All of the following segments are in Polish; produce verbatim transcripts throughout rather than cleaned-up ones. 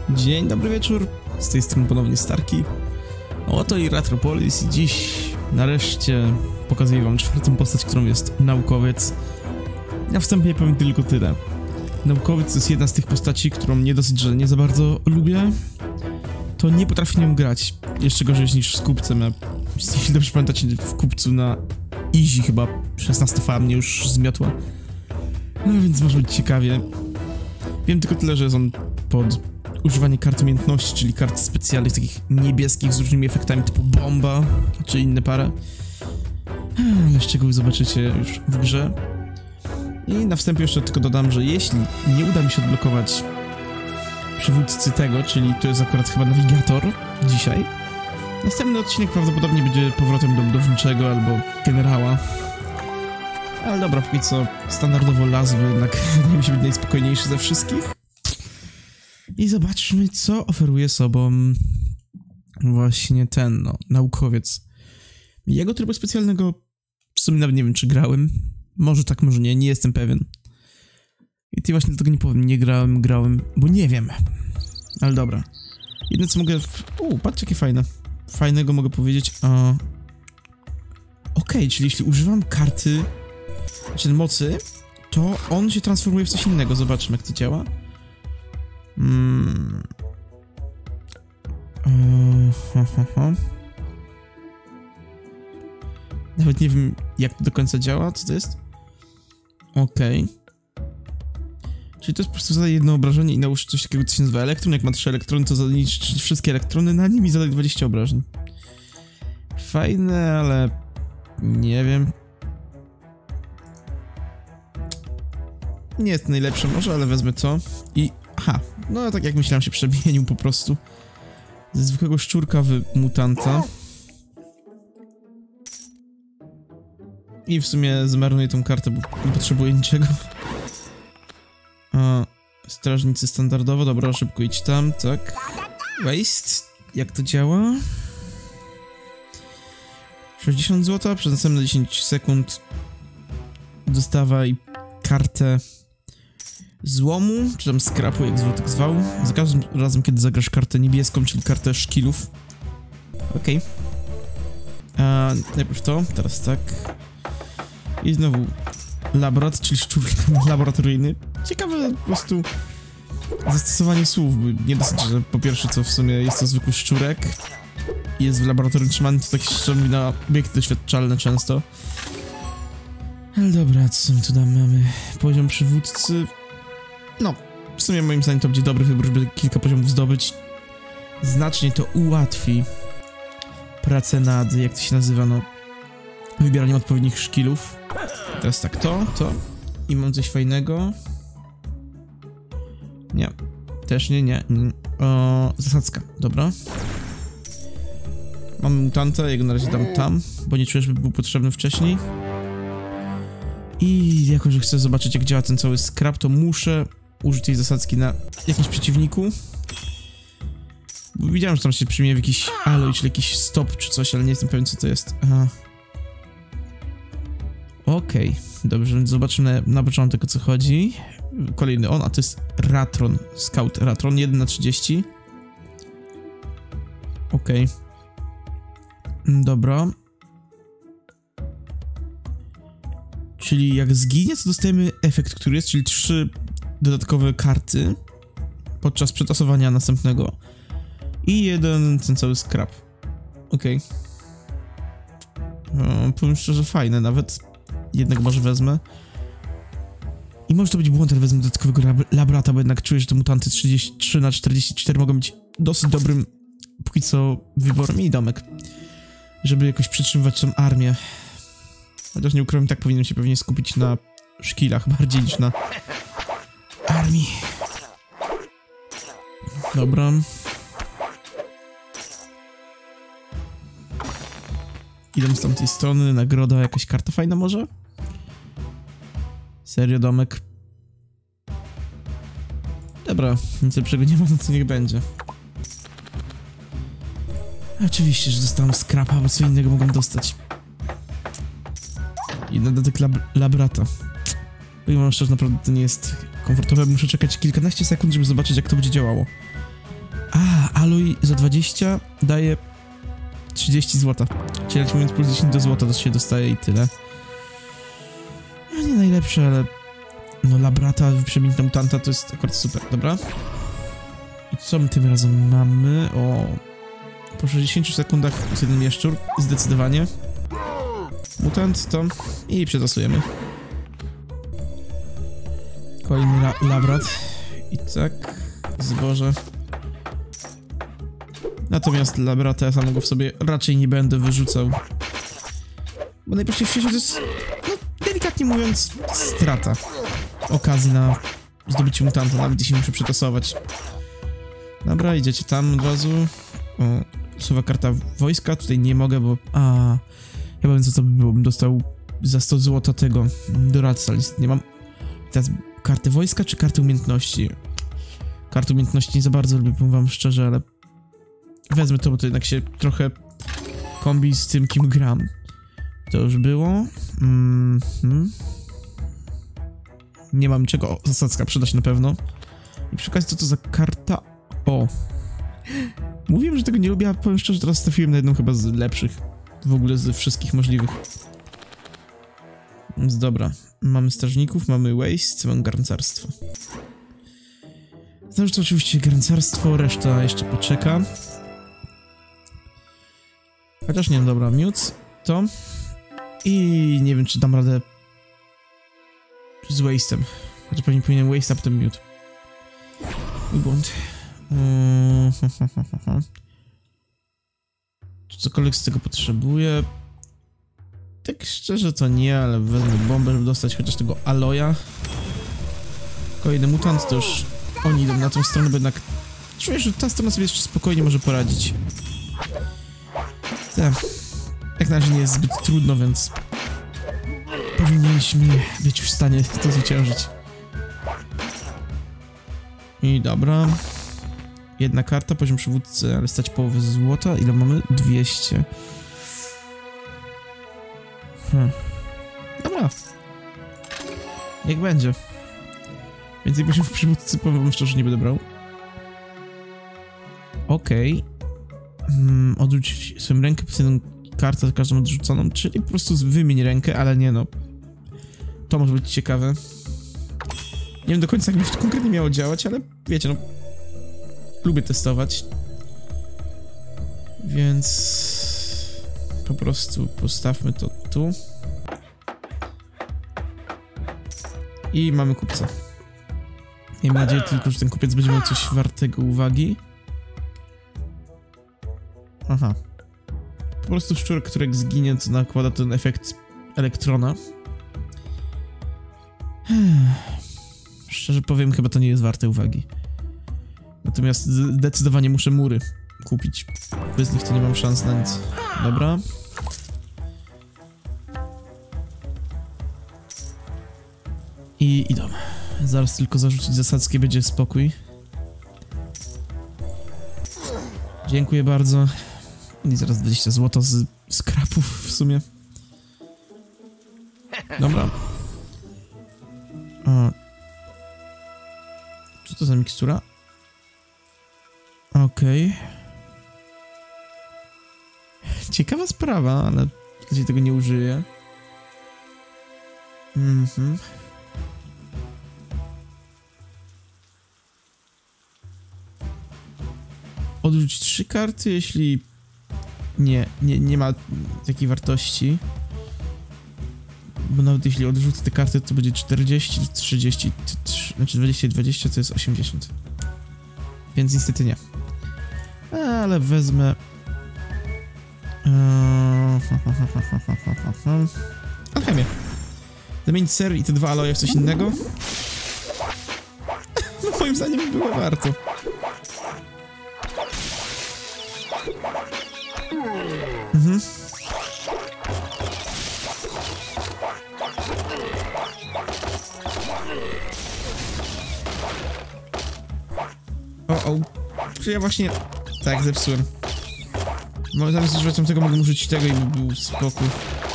Dzień dobry wieczór, z tej strony ponownie Starki. Oto i Retropolis i dziś nareszcie pokazuję wam czwartą postać, którą jest naukowiec. Na wstępie powiem tylko tyle. Naukowiec to jest jedna z tych postaci, którą nie dosyć, że nie za bardzo lubię, to nie potrafię nią grać. Jeszcze gorzej niż z kupcem. Ja, jeśli dobrze pamiętacie, w kupcu na easy chyba szesnaście fala mnie już zmiotła. No więc może być ciekawie. Wiem tylko tyle, że jest on pod używanie kart umiejętności, czyli kart specjalnych, takich niebieskich z różnymi efektami typu bomba, czy inne parę. Ale szczegóły zobaczycie już w grze. I na wstępie jeszcze tylko dodam, że jeśli nie uda mi się odblokować przywódcy tego, czyli to jest akurat chyba nawigator dzisiaj, następny odcinek prawdopodobnie będzie powrotem do budowniczego albo generała. Ale dobra, póki co standardowo las, bo jednak wydaje mi się być najspokojniejszy ze wszystkich. I zobaczmy, co oferuje sobą właśnie ten, no, naukowiec. Jego trybu specjalnego w sumie nawet nie wiem, czy grałem. Może tak, może nie, nie jestem pewien. I ty właśnie dlatego nie powiem, nie grałem, grałem, bo nie wiem. Ale dobra. Jedno co mogę... Uuu, patrz jakie fajne. Fajnego mogę powiedzieć, a... Okej, okay, czyli jeśli używam karty, czy mocy, to on się transformuje w coś innego. Zobaczmy, jak to działa. Hmm. Uh, ha, ha, ha. Nawet nie wiem, jak to do końca działa, co to jest. Okej. Okay. Czyli to jest po prostu zadaj jedno obrażenie i nałóż coś takiego, co się nazywa elektron. Jak ma trzy elektrony, to zaliczy wszystkie elektrony na nim i zadaj dwadzieścia obrażeń. Fajne, ale... nie wiem. Nie jest najlepsze może, ale wezmę to. I... aha, no tak jak myślałem, się przemienił po prostu. Ze zwykłego szczurka w mutanta. I w sumie zmarnuję tą kartę, bo nie potrzebuję niczego. A, strażnicy standardowo, dobra, szybko idź tam, tak. Waste, jak to działa? sześćdziesiąt złotych, przez następne dziesięć sekund dostawaj kartę złomu, czy tam skrapu, jak złotek zwał. Za każdym razem, kiedy zagrasz kartę niebieską, czyli kartę szkilów. Okej. Okay. A najpierw to, teraz tak. I znowu laborat, czyli szczur laboratoryjny. Ciekawe po prostu zastosowanie słów, bo nie dosyć, że po pierwsze co w sumie jest to zwykły szczurek i jest w laboratorium trzymany, to tak się mówi na obiekty doświadczalne często. Ale dobra, co my tu damy? Mamy poziom przywódcy. No, w sumie moim zdaniem to będzie dobry wybór, żeby kilka poziomów zdobyć. Znacznie to ułatwi pracę nad, jak to się nazywa, no, wybieraniem odpowiednich szkilów. Teraz tak, to, to. I mam coś fajnego. Nie. Też nie, nie. nie. O, zasadzka, dobra. Mamy mutanta, jego na razie dam tam, bo nie czuję, żeby był potrzebny wcześniej. I jako, że chcę zobaczyć, jak działa ten cały scrap, to muszę użyć tej zasadzki na jakimś przeciwniku. Bo widziałem, że tam się przyjmie w jakiś alloy, czy jakiś stop, czy coś, ale nie jestem pewien, co to jest. Aha. Okej, okay. Dobrze, więc zobaczymy na, na początek, o co chodzi. Kolejny on, a to jest Ratron, Scout Ratron, jeden na trzydzieści. Okej. Okay. Dobra. Czyli jak zginie, to dostajemy efekt, który jest, czyli trzy dodatkowe karty podczas przetasowania następnego. I jeden, ten cały scrap. Okej. Okay. Powiem szczerze, fajne nawet. Jednego może wezmę. I może to być błąd, ale wezmę dodatkowego lab labrata, bo jednak czuję, że te mutanty trzydzieści trzy na czterdzieści cztery mogą być dosyć dobrym, póki co, wyborem i domek. Żeby jakoś przytrzymywać tą armię. Chociaż nie ukrywam, tak powinienem się pewnie skupić na szkilach bardziej niż na armii. Dobra. Idę z tamtej strony, nagroda, jakaś karta fajna może? Serio, domek? Dobra, nic lepszego nie ma, no co niech będzie. Oczywiście, że dostałem scrapa, bo co innego mogłem dostać. I dodatek lab labrata. Powiem wam szczerze, naprawdę to nie jest komfortowe. Muszę czekać kilkanaście sekund, żeby zobaczyć, jak to będzie działało. aloj za dwadzieścia daje trzydzieści złota. Czyli mówiąc plus dziesięć do złota to się dostaje i tyle. No nie najlepsze, ale... No labrata, przemiętna mutanta to jest akurat super, dobra? I co my tym razem mamy? O... Po sześćdziesięciu sekundach jest jeden jaszczur, zdecydowanie. Mutant to... I przetosujemy. Kolejny la labrat. I tak... Zboże. Natomiast labrata ja samego w sobie raczej nie będę wyrzucał. Bo najprościej w świecie to jest... No, delikatnie mówiąc, strata okazji na zdobycie mutanta, nawet jeśli muszę przetasować. Dobra, idziecie tam od razu. O, słowa karta wojska, tutaj nie mogę, bo... A, ja powiem co to by było, bym dostał za sto złota tego doradca list. Nie mam... Teraz karty wojska czy karty umiejętności? Karty umiejętności nie za bardzo lubię, powiem wam szczerze, ale... Wezmę to, bo to jednak się trochę kombi z tym, kim gram. To już było. Mm -hmm. Nie mam czego. O, zasadzka przyda się na pewno. I przy okazji, co to za karta? O. Mówiłem, że tego nie lubię, a powiem szczerze, teraz trafiłem na jedną chyba z lepszych. W ogóle ze wszystkich możliwych. Więc dobra. Mamy strażników, mamy waste, mamy garncarstwo. Znaczy to oczywiście garncarstwo, reszta jeszcze poczeka. Chociaż nie wiem, dobra, miód to. I nie wiem, czy dam radę z waste'em. Chociaż pewnie powinienem waste, a potem miód. Mój błąd. Hmm. Czy cokolwiek z tego potrzebuję? Tak szczerze to nie, ale wezmę bombę, żeby dostać chociaż tego aloja. Kolejny mutant, to już oni idą na tą stronę, bo jednak czuję, że ta strona sobie jeszcze spokojnie może poradzić. Tak. Jak na razie nie jest zbyt trudno, więc powinniśmy być w stanie to zwyciężyć. I dobra. Jedna karta, poziom przywódcy, ale stać połowę złota. Ile mamy? dwieście. Hmm. Dobra. Jak będzie. Więcej poziomów przywódcy, powiem wam szczerze, nie będę brał. Okej. Okay. Hmm, odrzuć swoją rękę, po jedną kartę za każdą odrzuconą, czyli po prostu wymień rękę, ale nie no. To może być ciekawe. Nie wiem do końca, jak to konkretnie miało działać, ale wiecie, no... Lubię testować. Więc... Po prostu postawmy to tu. I mamy kupca. Miejmy nadzieję tylko, że ten kupiec będzie miał coś wartego uwagi. Aha. Po prostu szczur, który jak zginie, to nakłada ten efekt elektrona. Szczerze powiem, chyba to nie jest warte uwagi. Natomiast zdecydowanie muszę mury kupić. Bez nich to nie mam szans na nic. Dobra. I idą. Zaraz tylko zarzucić zasadzkę, będzie spokój. Dziękuję bardzo. I zaraz dwadzieścia złota z skrapów w sumie. Dobra. O. Co to za mikstura? Okej. Okay. Ciekawa sprawa, ale raczej tego nie użyję. Mhm. Odrzuć trzy karty, jeśli nie, nie, nie ma takiej wartości. Bo nawet jeśli odrzucę te karty, to będzie czterdzieści, trzydzieści, znaczy dwadzieścia i dwadzieścia to jest osiemdziesiąt. Więc niestety nie. Ale wezmę... Alchemię. Zamienić ser i te dwa aloje w coś innego? No moim zdaniem było warto. Mhm. O, o. Czy ja właśnie... Tak, zepsułem. Może zamiast używać tego, mogę użyć tego i by był spokój.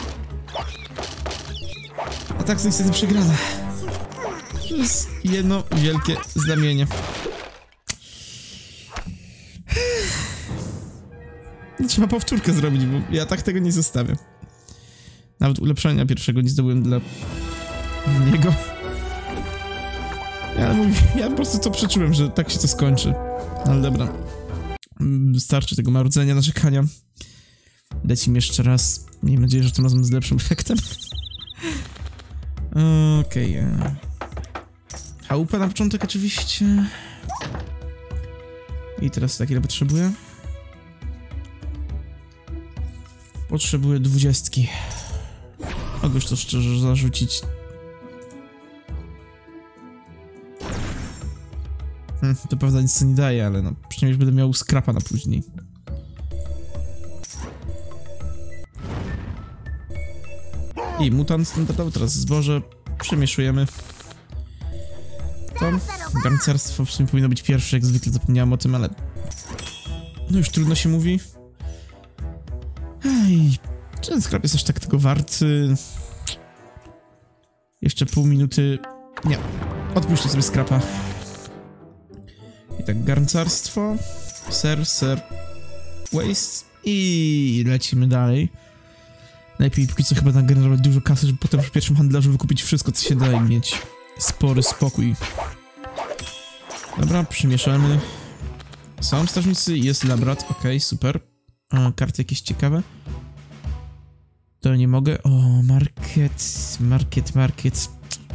A tak, to niestety przegrana. To jest jedno wielkie znamienie. Trzeba powtórkę zrobić, bo ja tak tego nie zostawię. Nawet ulepszenia pierwszego nie zdobyłem dla niego. Ja, mówię, ja po prostu to przeczułem, że tak się to skończy. Ale dobra. Wystarczy tego marudzenia, narzekania. Dajcie mi jeszcze raz. Miejmy nadzieję, że tym razem z lepszym efektem. Okej. Okay. Chałupa na początek oczywiście. I teraz tak, ile potrzebuję? Potrzebuję dwudziestki. Mogę już to szczerze zarzucić. Hmm, to prawda nic nie daje, ale no przynajmniej będę miał skrapa na później. I mutant standardowy, teraz zboże. Przemieszujemy. To garncarstwo w sumie powinno być pierwsze, jak zwykle zapomniałem o tym, ale... No już trudno się mówi. Ej, czy ten skrap jest aż tak tego warty? Jeszcze pół minuty... Nie, odpuszczę sobie skrapa. I tak, garncarstwo, ser, ser, waste i lecimy dalej. Najlepiej póki co chyba nagenerować dużo kasy, żeby potem przy pierwszym handlarzu wykupić wszystko, co się da i mieć spory spokój. Dobra, przymieszamy. Są strażnicy, jest labrat, okej, okay, super. O, karty jakieś ciekawe. To nie mogę. O, market, market, market.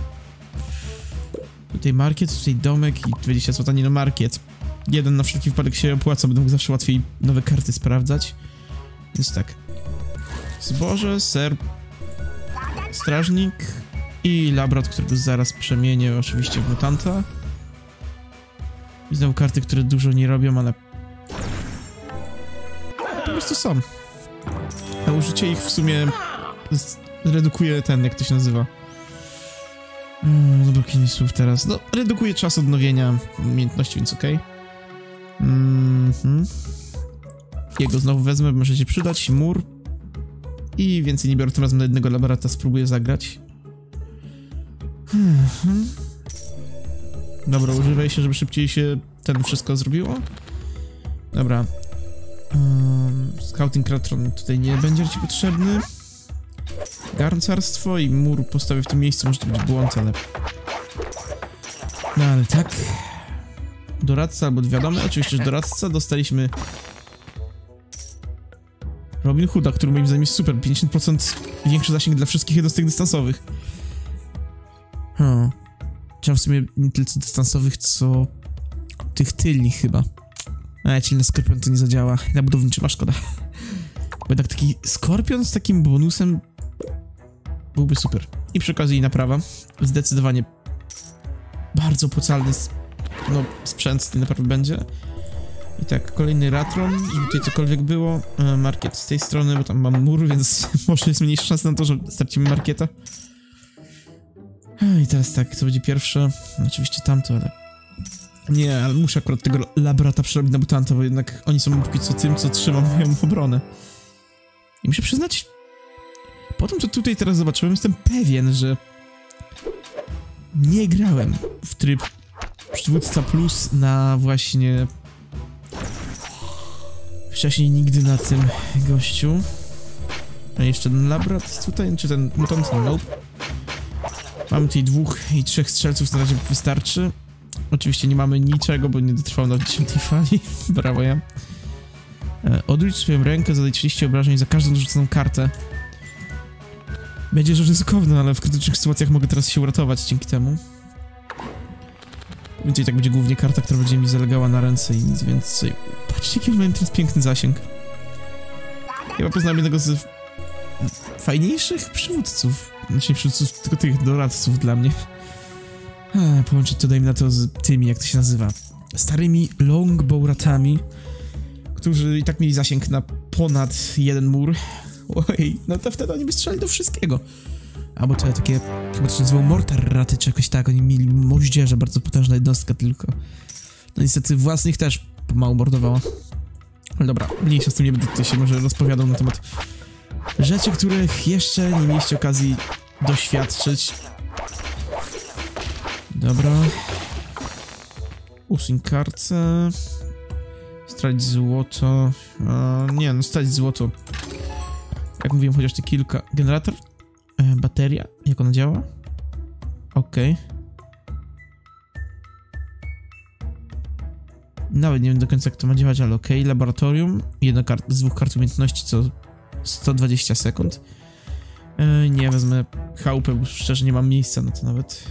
Tutaj market, tutaj domek i dwadzieścia złotych, nie no market. Jeden na wszelki wypadek się opłaca, będę mógł zawsze łatwiej nowe karty sprawdzać. Więc tak. Zboże, ser, strażnik i labrat, którego zaraz przemienię oczywiście w mutanta. I znowu karty, które dużo nie robią, ale po prostu są. A użycie ich w sumie redukuje ten, jak to się nazywa. Hmm, dobra, kilka słów teraz. No, redukuje czas odnowienia umiejętności, więc okej. Okay. Mm-hmm. Jego znowu wezmę, może się przydać. Mur. I więcej nie biorę, tym razem na jednego laborata spróbuję zagrać. Hmm. Dobra, używaj się, żeby szybciej się ten wszystko zrobiło. Dobra. Um, Scouting Ratron tutaj nie będzie ci potrzebny. Garncarstwo i mur postawię w tym miejscu, może to być błąd, ale... No ale tak. Doradca albo wiadomo, oczywiście, że doradca. Dostaliśmy Robin Hooda, który moim zdaniem jest super. pięćdziesiąt procent większy zasięg dla wszystkich jednostek dystansowych. Hmm. Chciałem w sumie nie tyle co dystansowych, co tych tylnych chyba. A czyli na Skorpion to nie zadziała. Na budowniczy ma szkoda. Bo jednak taki Skorpion z takim bonusem byłby super. I przy okazji naprawa. Zdecydowanie bardzo opłacalny no, sprzęt z tej naprawy będzie. I tak, kolejny Ratron, żeby tutaj cokolwiek było. E, market z tej strony, bo tam mam mur, więc może jest mniejsza szansa na to, że stracimy markieta. I teraz tak, co będzie pierwsze? Oczywiście tamto, ale... Nie, ale muszę akurat tego labrata przerobić na mutanta, bo jednak oni są póki co tym, co trzyma moją obronę. I muszę przyznać, po tym, co tutaj teraz zobaczyłem, jestem pewien, że nie grałem w tryb przywódca plus na właśnie... Wcześniej nigdy na tym gościu. A jeszcze ten labrat tutaj, czy ten mutant? Nope. Mamy tutaj dwóch i trzech strzelców, na razie wystarczy. Oczywiście nie mamy niczego, bo nie dotrwał na dziesiątej fali. Brawo ja. E, odwróć swoją rękę, zadaj trzydzieści obrażeń za każdą rzuconą kartę. Będzie rzecz ryzykowna, ale w krytycznych sytuacjach mogę teraz się uratować dzięki temu. Więc i tak będzie głównie karta, która będzie mi zalegała na ręce i nic więcej. Patrzcie, jaki mamy teraz piękny zasięg. Chyba poznałem jednego z fajniejszych przywódców. Znaczy nie przywódców, tylko tych doradców dla mnie. A, połączyć to, dajmy na to, z tymi, jak to się nazywa, starymi longbowratami, którzy i tak mieli zasięg na ponad jeden mur. Oj, no to wtedy oni by strzelali do wszystkiego. Albo to takie, chyba to się nazywało mortar raty, czy jakoś tak, oni mieli moździerze, bardzo potężna jednostka tylko. No niestety własnych też pomału mordowała. Ale dobra, mniejsza z tym, nie będę tutaj się może rozpowiadał na temat rzeczy, których jeszcze nie mieliście okazji doświadczyć. Dobra. Usuń kartę. Stracić złoto. E, nie, no stracić złoto. Jak mówiłem, chociaż te kilka. Generator? E, bateria? Jak ona działa? Okej. Okay. Nawet nie wiem do końca, jak to ma działać, ale okej. Okay. Laboratorium. Jedna kart z dwóch kart umiejętności co sto dwadzieścia sekund. E, nie, wezmę chałupę, bo szczerze nie mam miejsca na to nawet.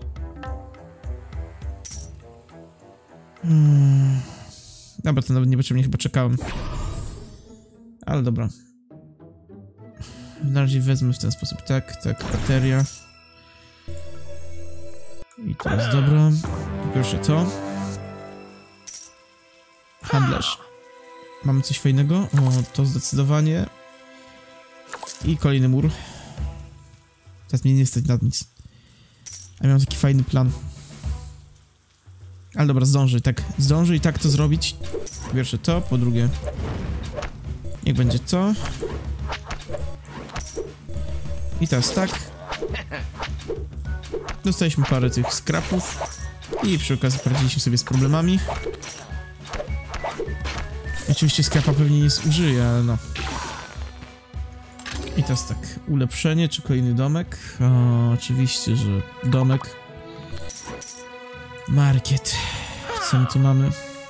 Hmm. Dobra, to nawet niepotrzebnie chyba czekałem. Ale dobra. Na razie wezmę w ten sposób. Tak, tak, bateria. I to jest dobra. Proszę to. Handlarz. Mamy coś fajnego? O, to zdecydowanie. I kolejny mur. Teraz mnie nie stać na nic. A miałem taki fajny plan. Ale dobra, zdąży, tak, zdąży i tak to zrobić. Po pierwsze to, po drugie niech będzie to. I teraz tak. Dostaliśmy parę tych skrapów. I przy okazji poradziliśmy sobie z problemami. Oczywiście skrapa pewnie nie zużyję, ale no. I teraz tak, ulepszenie czy kolejny domek? O, oczywiście, że domek. Market. Co my tu mamy?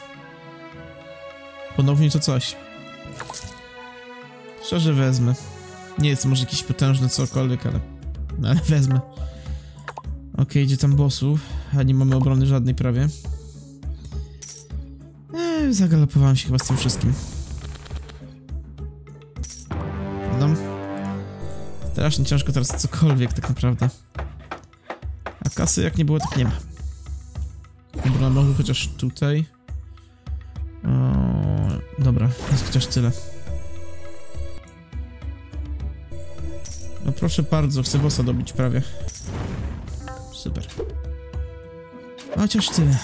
Ponownie to coś. Szczerze wezmę. Nie jest może jakiś potężny cokolwiek, ale... No, ale wezmę. Okej, okay, idzie tam bossu, a nie mamy obrony żadnej prawie. Eee, zagalopowałem się chyba z tym wszystkim. No. Strasznie ciężko teraz cokolwiek tak naprawdę. A kasy jak nie było, tak nie ma. Dobra, może chociaż tutaj. O, dobra, jest chociaż tyle. No proszę bardzo, chcę bossa dobić prawie. Super. Chociaż tyle.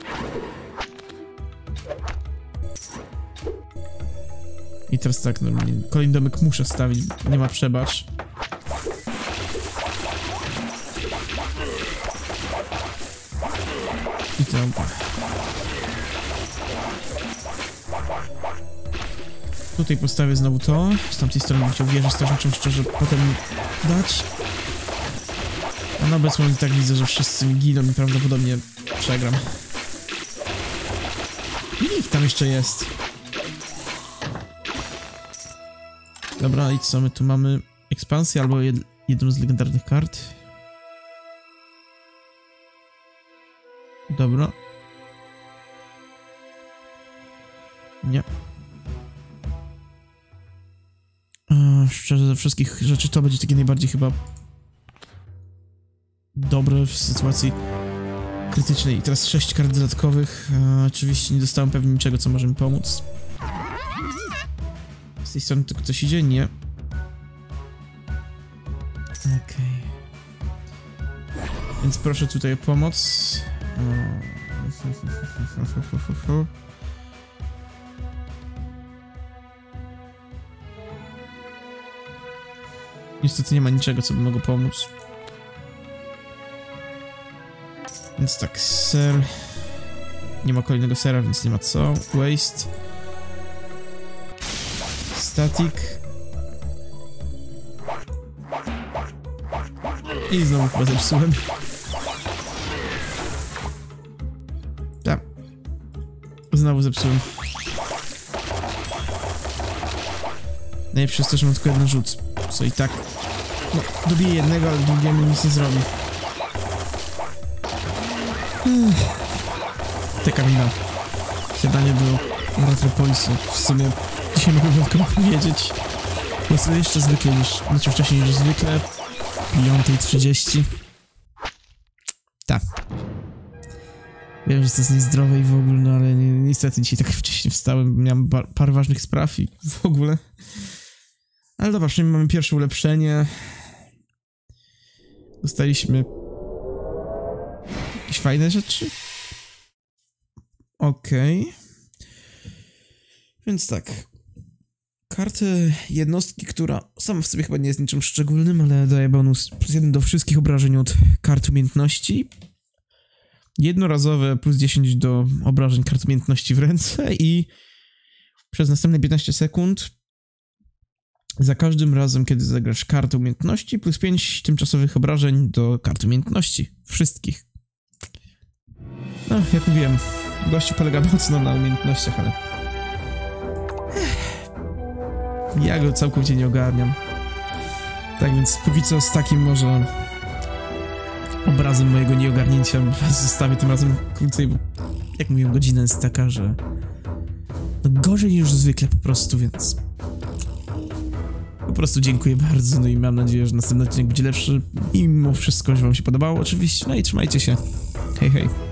I teraz tak, no, kolejny domek muszę stawić, nie ma przebacz. I to... Tutaj postawię znowu to. Z tamtej strony bym chciał wieżę strażniczą szczerze potem dać. A na obecny moment tak widzę, że wszyscy mi giną i prawdopodobnie przegram. I tam jeszcze jest. Dobra, i co my tu mamy? Ekspansję albo jed jedną z legendarnych kart. Dobra. Nie. Eee, szczerze, ze wszystkich rzeczy to będzie takie najbardziej chyba dobre w sytuacji krytycznej. I teraz sześć kart dodatkowych. Eee, oczywiście nie dostałem pewnie niczego, co może mi pomóc. Z tej strony tylko coś idzie? Nie. Okej. Okay. Więc proszę tutaj o pomoc. O. Niestety nie ma niczego, co by mogło pomóc. Więc tak, ser. Nie ma kolejnego sera, więc nie ma co. Waste. Static. I znowu chyba zepsułem. Tak. Znowu zepsułem. Najlepsze jest to, że mam tylko jeden rzut. Co i tak... No, dobiję jednego, ale drugiemu nic nie zrobi. Taka wina. Siadanie do Ratropolisu. W sumie dzisiaj mogę wyjątkowo powiedzieć. Bo sobie jeszcze zwykle niż... Znaczy wcześniej niż zwykle. piąta trzydzieści. Tak. Wiem, że to jest niezdrowe i w ogóle, no ale ni niestety dzisiaj tak wcześnie wstałem. Miałem parę ważnych spraw i w ogóle. Ale dobra, przynajmniej mamy pierwsze ulepszenie. Dostaliśmy jakieś fajne rzeczy. Okej. Okay. Więc tak. Karty jednostki, która sama w sobie chyba nie jest niczym szczególnym, ale daje bonus plus jeden do wszystkich obrażeń od kart umiejętności. Jednorazowe plus dziesięć do obrażeń kart umiejętności w ręce i przez następne piętnaście sekund za każdym razem, kiedy zagrasz kartę umiejętności, plus pięć tymczasowych obrażeń do kart umiejętności. Wszystkich. No, jak mówiłem, gościu polega mocno na umiejętnościach, ale... ja go całkowicie nie ogarniam. Tak więc póki co z takim może obrazem mojego nieogarnięcia was zostawię tym razem krócej, bo jak mówiłem, godzina jest taka, że no gorzej niż zwykle po prostu, więc po prostu dziękuję bardzo, no i mam nadzieję, że następny odcinek będzie lepszy i mimo wszystko, że wam się podobało oczywiście, no i trzymajcie się, hej hej.